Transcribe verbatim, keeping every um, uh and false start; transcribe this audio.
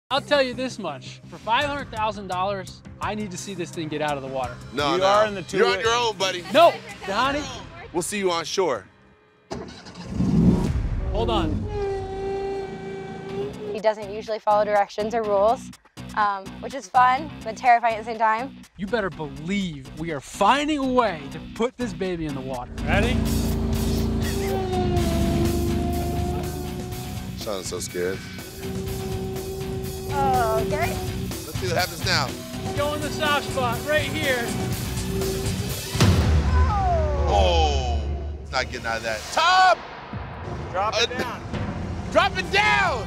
I'll tell you this much. For five hundred thousand dollars, I need to see this thing get out of the water. No, You no. are in the two You're on your own, buddy. No, Donnie. We'll see you on shore. Hold on. He doesn't usually follow directions or rules, um, which is fun, but terrifying at the same time. You better believe we are finding a way to put this baby in the water. Ready? Shawn's so scared. Oh, okay. Let's see what happens now. Go in the soft spot, right here. Oh, it's not getting out of that. Tom! Drop it Uh, down. Drop it down!